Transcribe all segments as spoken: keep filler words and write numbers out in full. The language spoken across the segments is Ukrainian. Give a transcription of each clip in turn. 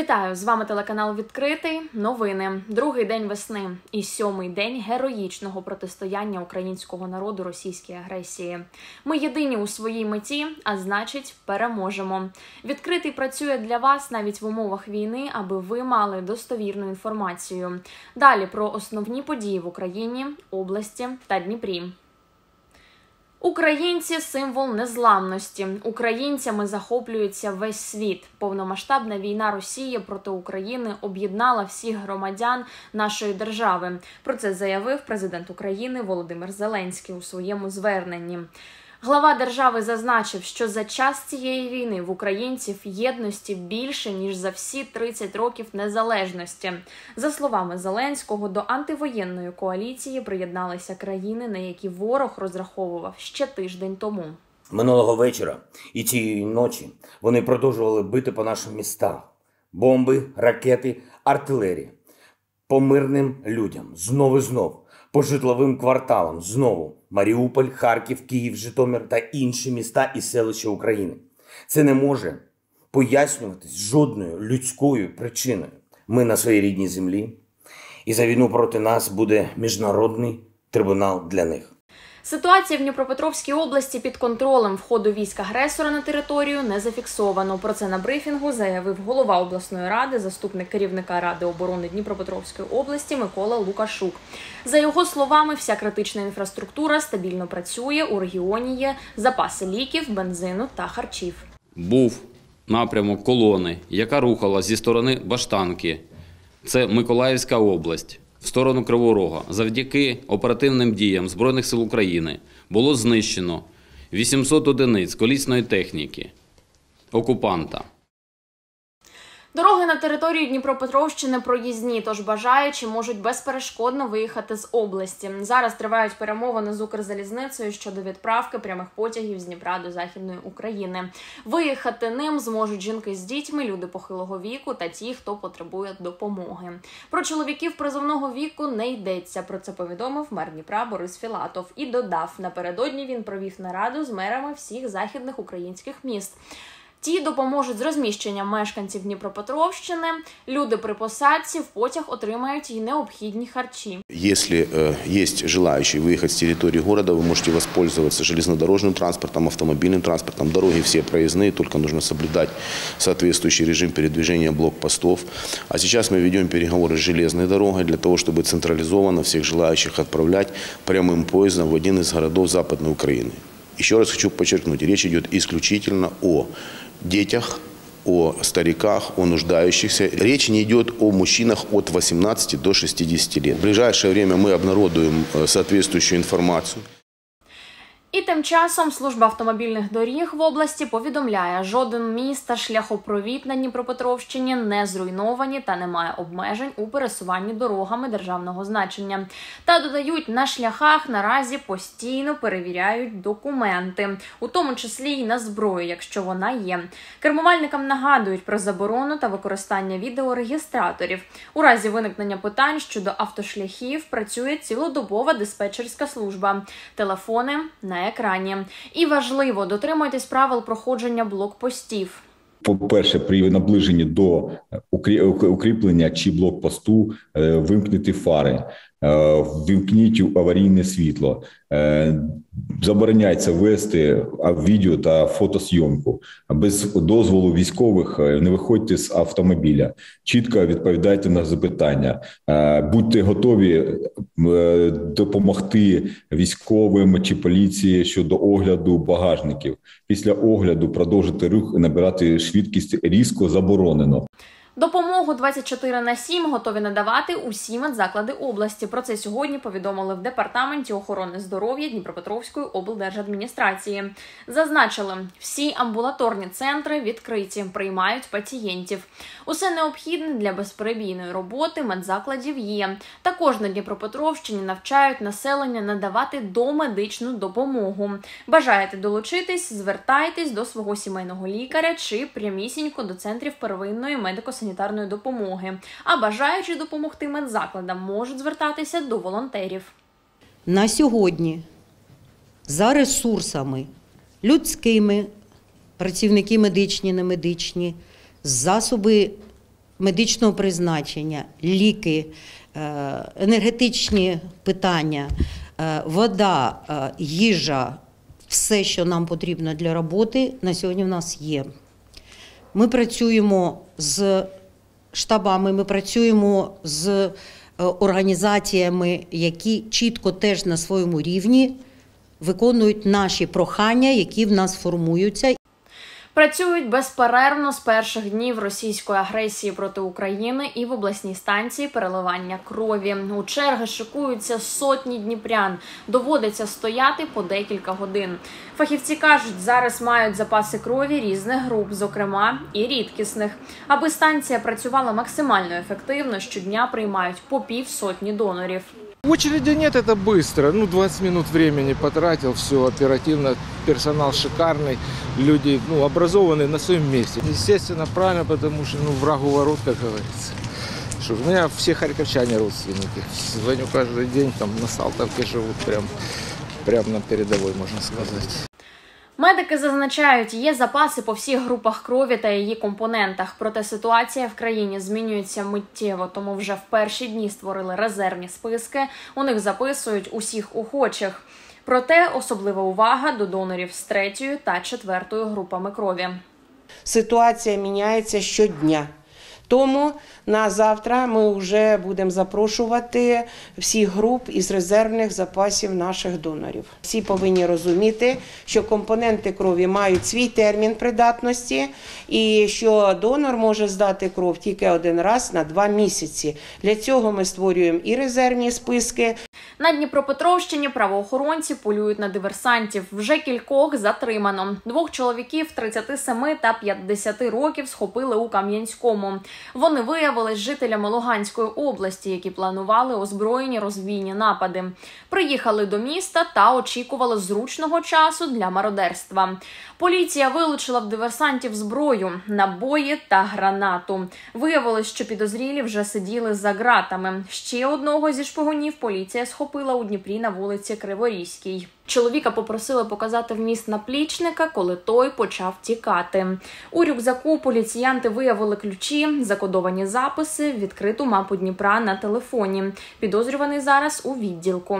Вітаю! З вами телеканал «Відкритий». Новини. Другий день весни і сьомий день героїчного протистояння українського народу російській агресії. Ми єдині у своїй меті, а значить переможемо. «Відкритий» працює для вас навіть в умовах війни, аби ви мали достовірну інформацію. Далі про основні події в Україні, області та Дніпрі. Українці – символ незламності. Українцями захоплюється весь світ. Повномасштабна війна Росії проти України об'єднала всіх громадян нашої держави. Про це заявив президент України Володимир Зеленський у своєму зверненні. Глава держави зазначив, що за час цієї війни в українців єдності більше, ніж за всі тридцять років незалежності. За словами Зеленського, до антивоєнної коаліції приєдналися країни, на які ворог розраховував ще тиждень тому. Минулого вечора і цієї ночі вони продовжували бити по нашим містам. Бомби, ракети, артилерія. По мирним людям. Знову і знов. По житловим кварталам. Знову. Маріуполь, Харків, Київ, Житомир та інші міста і селища України. Це не може пояснюватись жодною людською причиною. Ми на своїй рідній землі. І за війну проти нас буде міжнародний трибунал для них. Ситуація в Дніпропетровській області під контролем. Входу військ агресора на територію не зафіксовано. Про це на брифінгу заявив голова обласної ради, заступник керівника Ради оборони Дніпропетровської області Микола Лукашук. За його словами, вся критична інфраструктура стабільно працює, у регіоні є запаси ліків, бензину та харчів. Був напрямок колони, яка рухала зі сторони Баштанки. Це Миколаївська область. В сторону Кривого Рога. Завдяки оперативним діям Збройних сил України було знищено вісімсот одиниць колісної техніки окупанта. Дороги на територію Дніпропетровщини проїзні, тож бажаючі можуть безперешкодно виїхати з області. Зараз тривають перемовини з Укрзалізницею щодо відправки прямих потягів з Дніпра до Західної України. Виїхати ним зможуть жінки з дітьми, люди похилого віку та ті, хто потребує допомоги. Про чоловіків призовного віку не йдеться. Про це повідомив мер Дніпра Борис Філатов і додав, напередодні він провів нараду з мерами всіх західних українських міст. Ті допоможуть з розміщенням мешканців Дніпропетровщини. Люди при посадці в потяг отримають і необхідні харчі. Если э, есть желающие выехать с территории города, вы можете воспользоваться железнодорожным транспортом, автомобильным транспортом. Дороги все проездные, только нужно соблюдать соответствующий режим передвижения блокпостов. А сейчас мы ведем переговоры с железной дорогой для того, чтобы централизованно всех желающих отправлять прямым поездом в один из городов Западной Украины. Еще раз хочу подчеркнуть, речь идет исключительно о детях, о стариках, о нуждающихся. Речь не идет о мужчинах от восемнадцати до шестидесяти лет. В ближайшее время мы обнародуем соответствующую информацию. І тим часом служба автомобільних доріг в області повідомляє, жоден міст та шляхопровід на Дніпропетровщині не зруйновані та немає обмежень у пересуванні дорогами державного значення. Та додають, на шляхах наразі постійно перевіряють документи, у тому числі й на зброю, якщо вона є. Кермувальникам нагадують про заборону та використання відеорегістраторів. У разі виникнення питань щодо автошляхів працює цілодобова диспетчерська служба. Телефони на екрані. І важливо, дотримуйтесь правил проходження блокпостів. По-перше, при наближенні до укріплення чи блокпосту вимкнути фари, вимкніть аварійне світло. Забороняється вести відео та фотосйомку. Без дозволу військових не виходьте з автомобіля. Чітко відповідайте на запитання. Будьте готові допомогти військовим чи поліції щодо огляду багажників. Після огляду продовжити рух і набирати швидкість різко заборонено. Допомогу двадцять чотири на сім готові надавати усі медзаклади області. Про це сьогодні повідомили в Департаменті охорони здоров'я Дніпропетровської облдержадміністрації. Зазначили, всі амбулаторні центри відкриті, приймають пацієнтів. Усе необхідне для безперебійної роботи медзакладів є. Також на Дніпропетровщині навчають населення надавати домедичну допомогу. Бажаєте долучитись, звертайтесь до свого сімейного лікаря чи прямісінько до центрів первинної медико-санітарної санітарної допомоги, а бажаючи допомогти медзакладам можуть звертатися до волонтерів. На сьогодні за ресурсами людськими, працівники медичні, немедичні, засоби медичного призначення, ліки, енергетичні питання, вода, їжа, все, що нам потрібно для роботи, на сьогодні в нас є. Ми працюємо з штабами, ми працюємо з організаціями, які чітко теж на своєму рівні виконують наші прохання, які в нас формуються. Працюють безперервно з перших днів російської агресії проти України і в обласній станції переливання крові. У черги шикуються сотні дніпрян. Доводиться стояти по декілька годин. Фахівці кажуть, зараз мають запаси крові різних груп, зокрема і рідкісних. Аби станція працювала максимально ефективно, щодня приймають по півсотні донорів. Очереди нет, это быстро. Ну, двадцать минут времени потратил, все оперативно, персонал шикарный, люди, ну, образованные на своем месте. Естественно, правильно, потому что, ну, врагу ворот, как говорится. Что, у меня все харьковчане родственники. Звоню каждый день, там на Салтовке живут, прям, прям на передовой, можно сказать. Медики зазначають, є запаси по всіх групах крові та її компонентах. Проте ситуація в країні змінюється миттєво, тому вже в перші дні створили резервні списки. У них записують усіх охочих. Проте особлива увага до донорів з третьою та четвертою групами крові. Ситуація міняється щодня. Тому на завтра ми вже будемо запрошувати всіх груп із резервних запасів наших донорів. Всі повинні розуміти, що компоненти крові мають свій термін придатності і що донор може здати кров тільки один раз на два місяці. Для цього ми створюємо і резервні списки. На Дніпропетровщині правоохоронці полюють на диверсантів. Вже кількох затримано. Двох чоловіків тридцяти семи та п'ятдесяти років схопили у Кам'янському. Вони виявились жителями Луганської області, які планували озброєні розбійні напади. Приїхали до міста та очікували зручного часу для мародерства. Поліція вилучила в диверсантів зброю, набої та гранату. Виявилось, що підозрілі вже сиділи за ґратами. Ще одного зі шпигунів поліція схопила у Дніпрі на вулиці Криворізькій. Чоловіка попросили показати вміст наплічника, коли той почав тікати. У рюкзаку поліціянти виявили ключі, закодовані записи, відкриту мапу Дніпра на телефоні. Підозрюваний зараз у відділку.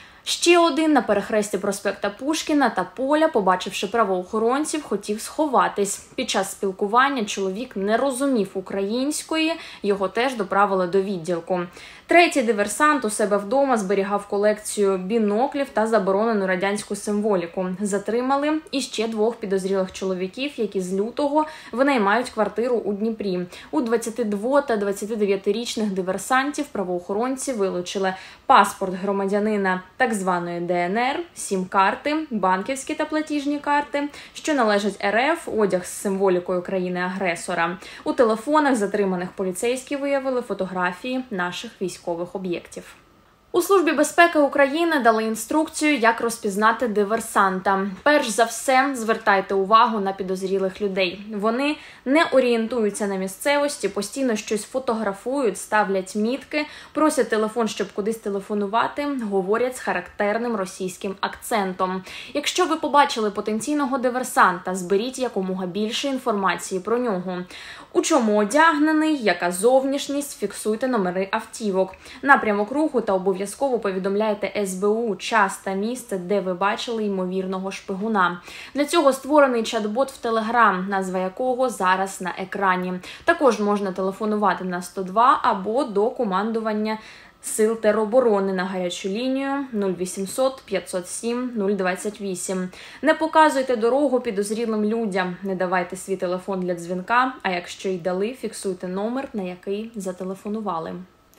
Ще один на перехресті проспекта Пушкіна та Поля, побачивши правоохоронців, хотів сховатись. Під час спілкування чоловік не розумів української, його теж доправили до відділку. Третій диверсант у себе вдома зберігав колекцію біноклів та заборонену радянську символіку. Затримали і ще двох підозрілих чоловіків, які з лютого винаймають квартиру у Дніпрі. У двадцятидво- та двадцятидев'ятирічних диверсантів правоохоронці вилучили паспорт громадянина так званої Де Ен Ер, сім-карти, банківські та платіжні карти, що належать Ер Еф, одяг з символікою країни-агресора. У телефонах затриманих поліцейські виявили фотографії наших військових об'єктів. У Службі безпеки України дали інструкцію, як розпізнати диверсанта. Перш за все, звертайте увагу на підозрілих людей. Вони не орієнтуються на місцевості, постійно щось фотографують, ставлять мітки, просять телефон, щоб кудись телефонувати, говорять з характерним російським акцентом. Якщо ви побачили потенційного диверсанта, зберіть якомога більше інформації про нього. У чому одягнений, яка зовнішність, фіксуйте номери автівок. Напрямок руху та обов'язково повідомляйте Ес Бе У час та місце, де ви бачили ймовірного шпигуна. Для цього створений чат-бот в Телеграм, назва якого зараз на екрані. Також можна телефонувати на сто два або до командування Сил тероборони на гарячу лінію нуль вісімсот п'ятсот сім нуль двадцять вісім. Не показуйте дорогу підозрілим людям, не давайте свій телефон для дзвінка, а якщо й дали, фіксуйте номер, на який зателефонували.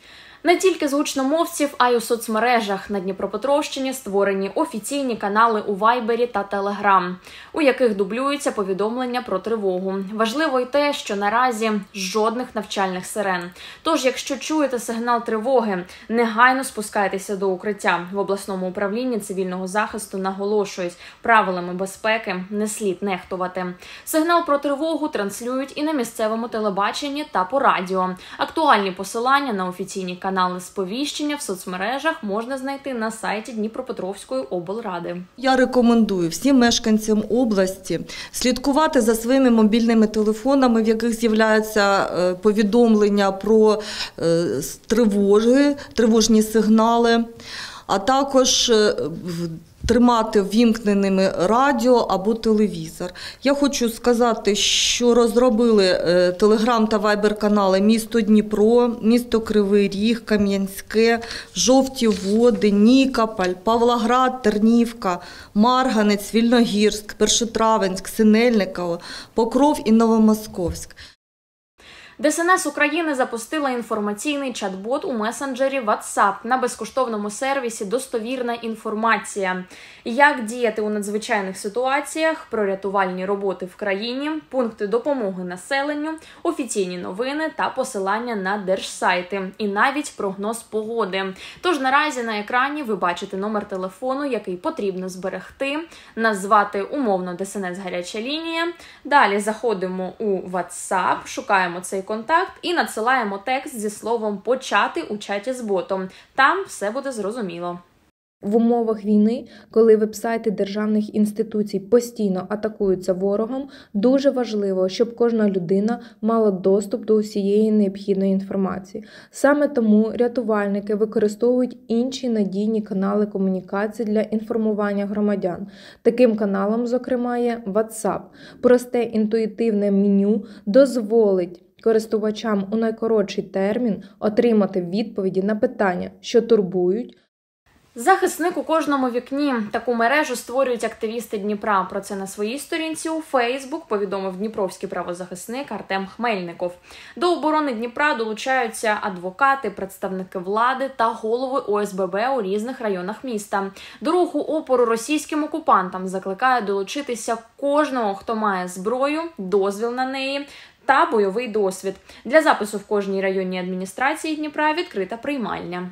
Не тільки з гучномовців, а й у соцмережах на Дніпропетровщині створені офіційні канали у Вайбері та Телеграм, у яких дублюються повідомлення про тривогу. Важливо й те, що наразі жодних навчальних сирен. Тож, якщо чуєте сигнал тривоги, негайно спускайтеся до укриття. В обласному управлінні цивільного захисту наголошують, правилами безпеки не слід нехтувати. Сигнал про тривогу транслюють і на місцевому телебаченні та по радіо. Актуальні посилання на офіційні канали Канали сповіщення в соцмережах можна знайти на сайті Дніпропетровської облради. Я рекомендую всім мешканцям області слідкувати за своїми мобільними телефонами, в яких з'являються повідомлення про тривоги, тривожні сигнали, а також тримати ввімкненими радіо або телевізор. Я хочу сказати, що розробили телеграм та вайбер-канали місто Дніпро, місто Кривий Ріг, Кам'янське, Жовті Води, Нікополь, Павлоград, Тернівка, Марганець, Вільногірськ, Першотравенськ, Синельниково, Покров і Новомосковськ. ДСНС України запустила інформаційний чат-бот у месенджері WhatsApp на безкоштовному сервісі «Достовірна інформація». Як діяти у надзвичайних ситуаціях, про рятувальні роботи в країні, пункти допомоги населенню, офіційні новини та посилання на держсайти. І навіть прогноз погоди. Тож наразі на екрані ви бачите номер телефону, який потрібно зберегти, назвати умовно ДСНС гаряча лінія. Далі заходимо у WhatsApp, шукаємо цей контакт і надсилаємо текст зі словом «почати» у чаті з ботом. Там все буде зрозуміло. В умовах війни, коли вебсайти державних інституцій постійно атакуються ворогом, дуже важливо, щоб кожна людина мала доступ до усієї необхідної інформації. Саме тому рятувальники використовують інші надійні канали комунікації для інформування громадян. Таким каналом, зокрема, є WhatsApp. Просте інтуїтивне меню дозволить користувачам у найкоротший термін отримати відповіді на питання, що турбують. Захисник у кожному вікні. Таку мережу створюють активісти Дніпра. Про це на своїй сторінці у Фейсбук повідомив дніпровський правозахисник Артем Хмельников. До оборони Дніпра долучаються адвокати, представники влади та голови О С Б Б у різних районах міста. До руху опору російським окупантам закликає долучитися кожного, хто має зброю, дозвіл на неї та бойовий досвід. Для запису в кожній районній адміністрації Дніпра відкрита приймальня.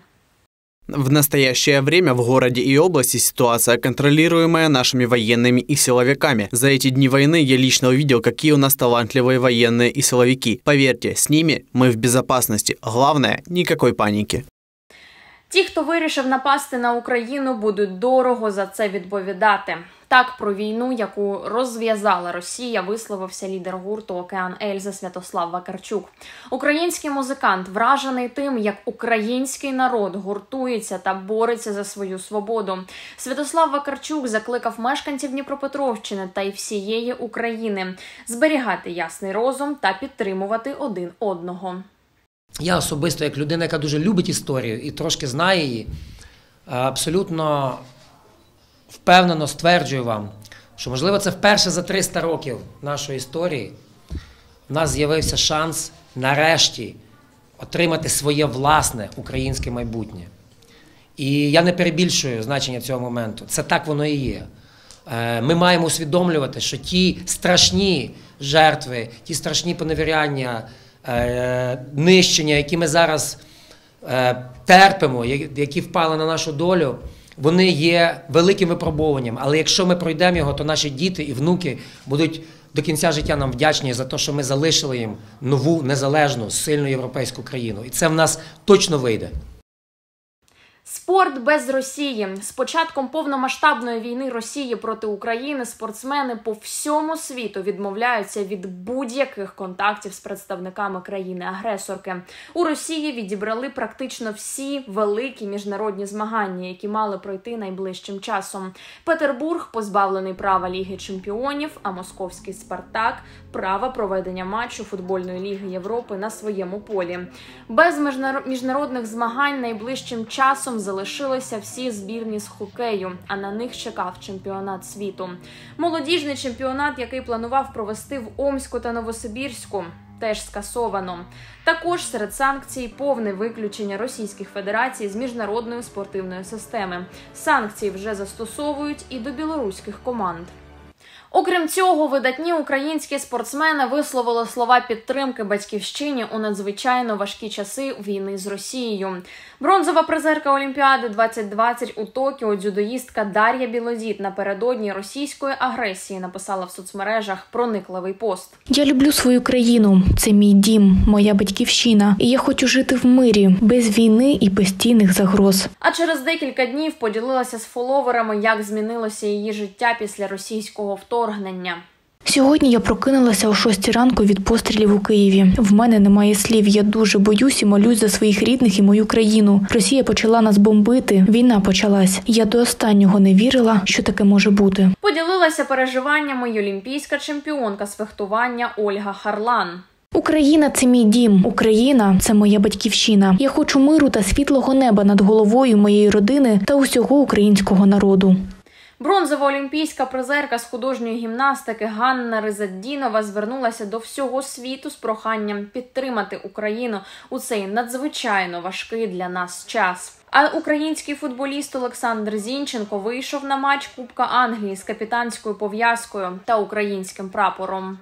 В настоящее время в городе и области ситуация контролируемая нашими военными и силовиками. За эти дни войны я лично увидел, какие у нас талантливые военные и силовики. Поверьте, с ними мы в безопасности. Главное, никакой паники. Ті, хто вирішив напасти на Україну, будуть дорого за це відповідати. Так про війну, яку розв'язала Росія, висловився лідер гурту «Океан Ельзи» Святослав Вакарчук. Український музикант вражений тим, як український народ гуртується та бореться за свою свободу. Святослав Вакарчук закликав мешканців Дніпропетровщини та й всієї України зберігати ясний розум та підтримувати один одного. Я особисто, як людина, яка дуже любить історію і трошки знає її, абсолютно впевнено стверджую вам, що, можливо, це вперше за триста років нашої історії в нас з'явився шанс нарешті отримати своє власне українське майбутнє. І я не перебільшую значення цього моменту. Це так воно і є. Ми маємо усвідомлювати, що ті страшні жертви, ті страшні поневіряння, нищення, які ми зараз терпимо, які впали на нашу долю, вони є великим випробуванням. Але якщо ми пройдемо його, то наші діти і внуки будуть до кінця життя нам вдячні за те, що ми залишили їм нову, незалежну, сильну європейську країну. І це в нас точно вийде. Спорт без Росії. З початком повномасштабної війни Росії проти України спортсмени по всьому світу відмовляються від будь-яких контактів з представниками країни-агресорки. У Росії відібрали практично всі великі міжнародні змагання, які мали пройти найближчим часом. Петербург позбавлений права Ліги чемпіонів, а московський «Спартак» – права проведення матчу футбольної ліги Європи на своєму полі. Без міжнародних змагань найближчим часом залишилися всі збірні з хокею, а на них чекав чемпіонат світу. Молодіжний чемпіонат, який планував провести в Омську та Новосибірську, теж скасовано. Також серед санкцій повне виключення Російських Федерацій з міжнародної спортивної системи. Санкції вже застосовують і до білоруських команд. Окрім цього, видатні українські спортсмени висловили слова підтримки батьківщині у надзвичайно важкі часи війни з Росією. Бронзова призерка Олімпіади двадцять двадцять у Токіо дзюдоїстка Дар'я Білозіт напередодні російської агресії написала в соцмережах проникливий пост. «Я люблю свою країну. Це мій дім, моя батьківщина. І я хочу жити в мирі, без війни і постійних загроз». А через декілька днів поділилася з фоловерами, як змінилося її життя після російського вторгнення. Сьогодні я прокинулася о шостій ранку від пострілів у Києві. В мене немає слів, я дуже боюсь і молюсь за своїх рідних і мою країну. Росія почала нас бомбити, війна почалась. Я до останнього не вірила, що таке може бути. Поділилася переживаннями й олімпійська чемпіонка з фехтування Ольга Харлан. Україна – це мій дім. Україна – це моя батьківщина. Я хочу миру та світлого неба над головою моєї родини та усього українського народу. Бронзова олімпійська призерка з художньої гімнастики Ганна Ризаддінова звернулася до всього світу з проханням підтримати Україну у цей надзвичайно важкий для нас час. А український футболіст Олександр Зінченко вийшов на матч Кубка Англії з капітанською пов'язкою та українським прапором.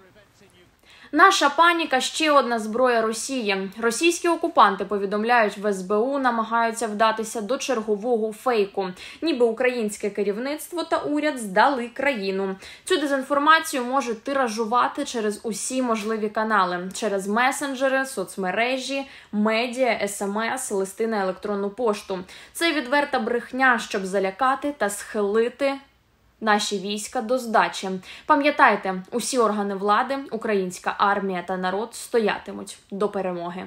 Наша паніка – ще одна зброя Росії. Російські окупанти повідомляють, в ес бе у намагаються вдатися до чергового фейку. Ніби українське керівництво та уряд здали країну. Цю дезінформацію можуть тиражувати через усі можливі канали. Через месенджери, соцмережі, медіа, ес ем ес, листи на електронну пошту. Це відверта брехня, щоб залякати та схилити наші війська до здачі. Пам'ятайте, усі органи влади, українська армія та народ стоятимуть до перемоги.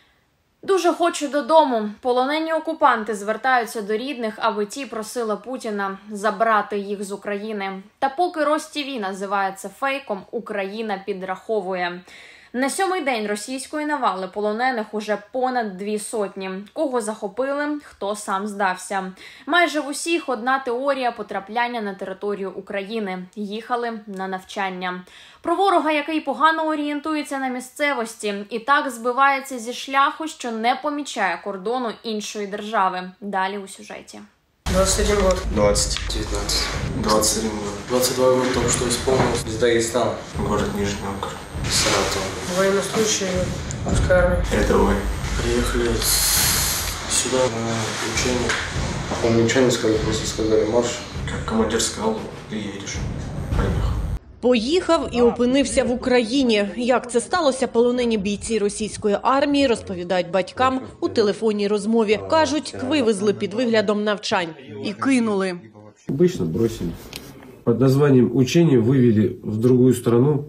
Дуже хочу додому. Полонені окупанти звертаються до рідних, аби ті просили Путіна забрати їх з України. Та поки Ростіві називає це фейком, Україна підраховує. На сьомий день російської навали полонених уже понад дві сотні. Кого захопили, хто сам здався. Майже в усіх одна теорія потрапляння на територію України. Їхали на навчання. Про ворога, який погано орієнтується на місцевості і так збивається зі шляху, що не помічає кордону іншої держави. Далі у сюжеті. двадцать один год. двадцать. девятнадцать. двадцать один год. двадцать два года только что исполнилось. Из Дагестана. Город Нижний Новгород. Саратов. Военнослужащий русской армии. Рядовой. Приехали сюда на учение. А по учению сказали, просто сказали марш. Как командир сказал, ты едешь. Поехал. Поїхав і опинився в Україні. Як це сталося, полонені бійці російської армії розповідають батькам у телефонній розмові. Кажуть, вивезли під виглядом навчань і кинули. Обычно бросили. Под названием учения вывели в другую страну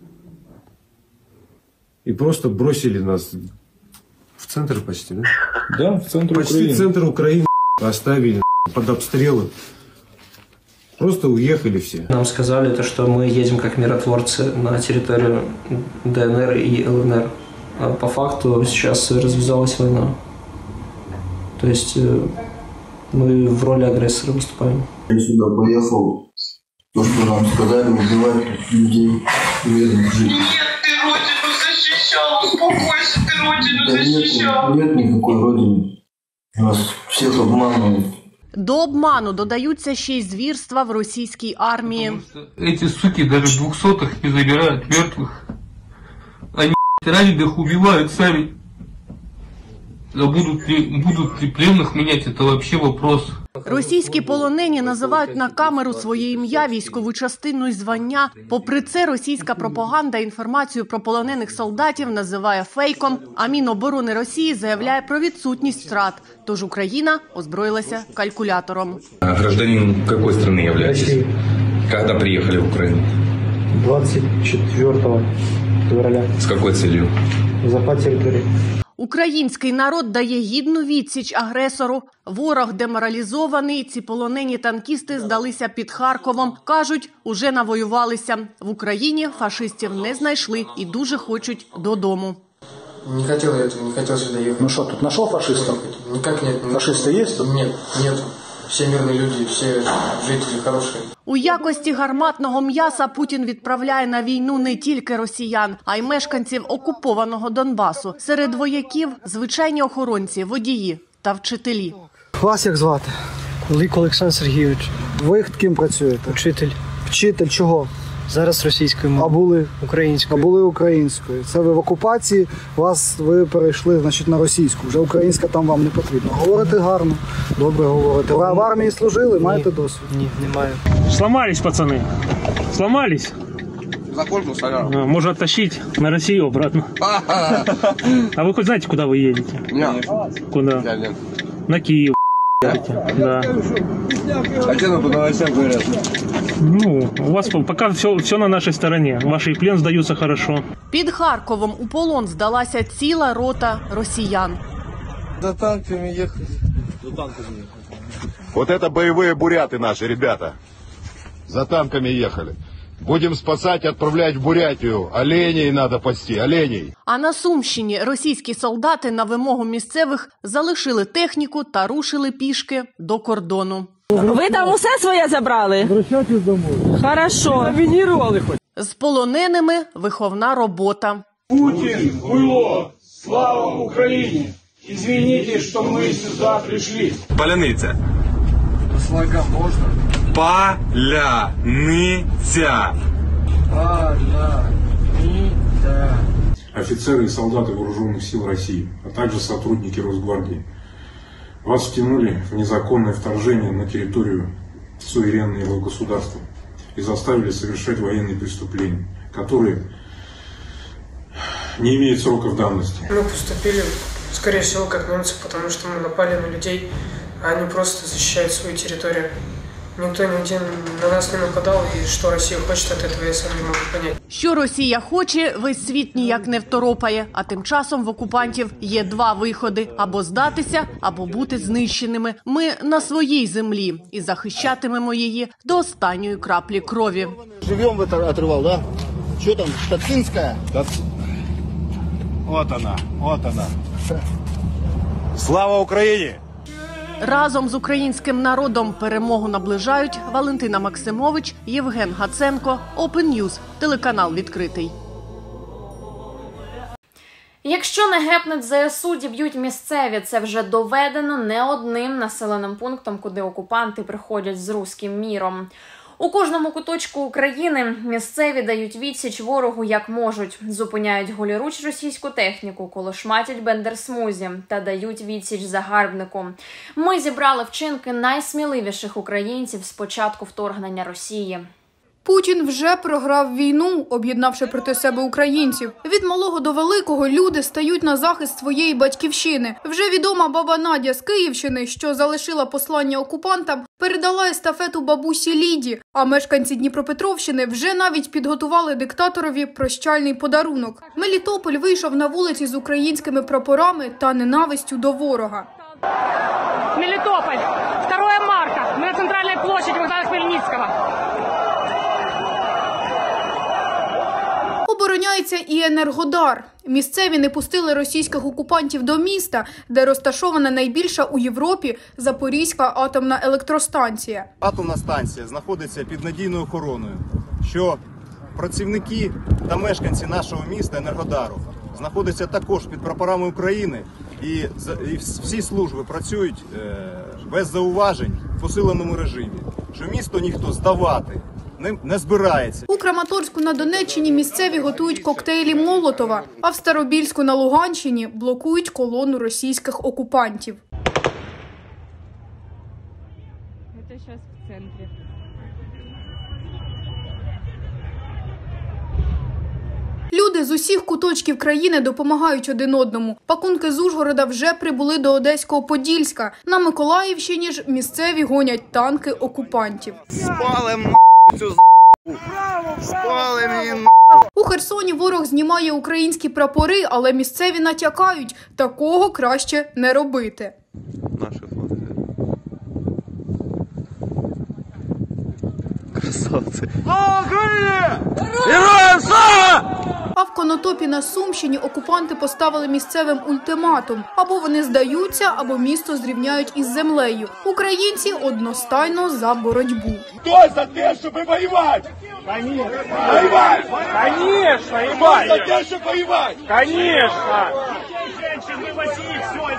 и просто бросили нас в центр почти, да? Да, в центр почти Украины. Центр Украины оставили под обстрелы. Просто уехали все. Нам сказали, то, что мы едем как миротворцы на территорию дэ эн эр и эл эн эр. А по факту сейчас развязалась война. То есть мы в роли агрессора выступаем. Я сюда поехал. То, что нам сказали, убивать людей, мирных жителей. Нет, ты родину защищал, успокойся, ты родину да защищал. Нет, нет никакой родины. Нас всех обманывают. До обману додаються ще й звірства в російській армії. Эти суки даже двухсотых не забирают, мертвых. Они раненых убивают сами. А будут ли, будут ли пленных менять, это вообще вопрос. Російські полонені називають на камеру своє ім'я, військову частину і звання. Попри це, російська пропаганда інформацію про полонених солдатів називає фейком, а Міноборони Росії заявляє про відсутність втрат. Тож Україна озброїлася калькулятором. Гражданин какой страны являетесь? Когда приехали в Украину? двадцать четвёртого февраля. С какой целью? Захват территории. Український народ дає гідну відсіч агресору. Ворог деморалізований, ці полонені танкісти здалися під Харковом. Кажуть, уже навоювалися. В Україні фашистів не знайшли і дуже хочуть додому. Не хотел я этого, не хотел сюда ехать. Ну что, тут нашел фашистов? Никак нет. Фашисты есть тут? Нет, нет. Все мирные люди, все жители хорошие. У якості гарматного м'яса Путін відправляє на війну не тільки росіян, а й мешканців окупованого Донбасу. Серед вояків – звичайні охоронці, водії та вчителі. Вас як звати? Кулик Олександр Сергійович. Ви ким працюєте? Вчитель. Вчитель чого? Зараз російською мовою. А були? Українською. А були українською. Це ви в окупації, вас, ви перейшли, значить, на російську. Вже українська там вам не потрібна. Говорите гарно, добре говорите. Ви в армії служили, маєте досвід? Ні, немає. Сломались, пацаны. Сломались. За кожну соляну. Можно оттащить на Россию обратно. А вы хоть знаете, куда вы едете? Нет. Куда? На Киев. Да. А что нам по новостям говорят? Ну, у вас пока все, все на нашей стороне. Ваши плен сдаются хорошо. Під Харковом у полон здалася ціла рота росіян. За танками ехали. За танками ехали. Вот это боевые буряты наши, ребята. За танками ехали. Будем спасать, отправлять в Бурятию. Оленей надо пасти, оленей. А на Сумщині російські солдати на вимогу місцевих залишили техніку та рушили пішки до кордону. Ви там усе своє забрали? Возвращайтесь домой. Хорошо. Замінірували хоч. З полоненими виховна робота. Путін, хуйло, слава Україні. Извините, що ми сюди прийшли. Поляниця. По слогам можно? Поляниця. Поляниця. Офицеры и солдаты вооруженных сил России, а также сотрудники Росгвардии. Вас втянули в незаконное вторжение на территорию суверенного государства и заставили совершать военные преступления, которые не имеют сроков давности. Мы поступили, скорее всего, как немцы, потому что мы напали на людей, а они просто защищают свою территорию. Никто нигде на нас не нападал, и что Россия хочет от этого, я сам не могу понять. Що Росія хоче, весь світ ніяк не второпає, а тим часом в окупантів є два виходи – або здатися, або бути знищеними. Ми на своїй землі і захищатимемо її до останньої краплі крові. Живем в это отрывал, да? Что там, Штатинская? Вот она, вот она. Слава Україні! Разом з українським народом перемогу наближають Валентина Максимович, Євген Гаценко, Open News, телеканал «Відкритий». Якщо не гепнуть ЗСУ, діб'ють місцеві. Це вже доведено не одним населеним пунктом, куди окупанти приходять з руським міром. У кожному куточку України місцеві дають відсіч ворогу як можуть. Зупиняють голіруч російську техніку, колошматять бендерсмузі та дають відсіч загарбнику. Ми зібрали вчинки найсміливіших українців з початку вторгнення Росії. Путін вже програв війну, об'єднавши проти себе українців. Від малого до великого люди стають на захист своєї батьківщини. Вже відома баба Надя з Київщини, що залишила послання окупантам, передала естафету бабусі Ліді, а мешканці Дніпропетровщини вже навіть підготували диктаторові прощальний подарунок. Мелітополь вийшов на вулиці з українськими прапорами та ненавистю до ворога. Мелітополь, друга марта, ми на центральній площаді Богдана Хмельницького. Обороняється і Енергодар. Місцеві не пустили російських окупантів до міста, де розташована найбільша у Європі Запорізька атомна електростанція. Атомна станція знаходиться під надійною охороною, що працівники та мешканці нашого міста Енергодару знаходяться також під прапорами України, і, і всі служби працюють е, без зауважень в посиленому режимі, що місто ніхто здавати не, не збирається. У Краматорську на Донеччині місцеві готують коктейлі Молотова, а в Старобільську на Луганщині блокують колону російських окупантів. Це зараз в центрі. Люди з усіх куточків країни допомагають один одному. Пакунки з Ужгорода вже прибули до Одеського Подільська. На Миколаївщині ж місцеві гонять танки окупантів. Спалим цю Спалим її. У Херсоні ворог знімає українські прапори, але місцеві натякають – такого краще не робити. Наші флаги. Красавці. Слава Україні! Героям слава! А в Конотопі на Сумщині окупанти поставили місцевим ультиматум. Або вони здаються, або місто зрівняють із землею. Українці одностайно за боротьбу. Хто за те, щоб воювати? Конечно. Воювати! Конечно, Хто за те, щоб воювати? Конечно.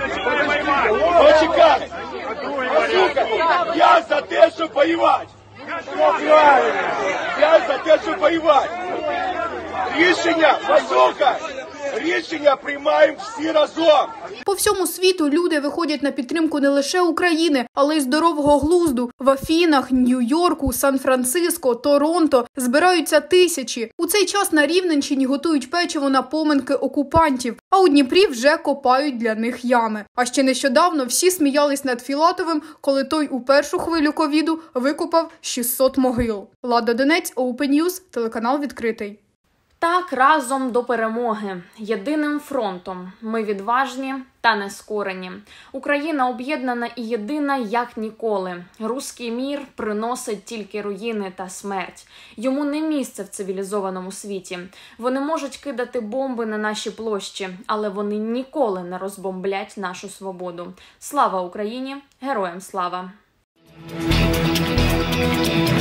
Почекай! Послухайте, я за те, щоб воювати! правильно. Я за те, щоб воювати. Рішення, послухай, рішення приймаємо всі разом. По всьому світу люди виходять на підтримку не лише України, але й здорового глузду. В Афінах, Нью-Йорку, Сан-Франциско, Торонто збираються тисячі. У цей час на Рівненщині готують печиво на поминки окупантів, а у Дніпрі вже копають для них ями. А ще нещодавно всі сміялись над Філатовим, коли той у першу хвилю ковіду викопав шістсот могил. Лада Донець, Open News, телеканал відкритий. Так, разом до перемоги. Єдиним фронтом. Ми відважні та нескорені. Україна об'єднана і єдина, як ніколи. Руський мір приносить тільки руїни та смерть. Йому не місце в цивілізованому світі. Вони можуть кидати бомби на наші площі, але вони ніколи не розбомблять нашу свободу. Слава Україні! Героям слава!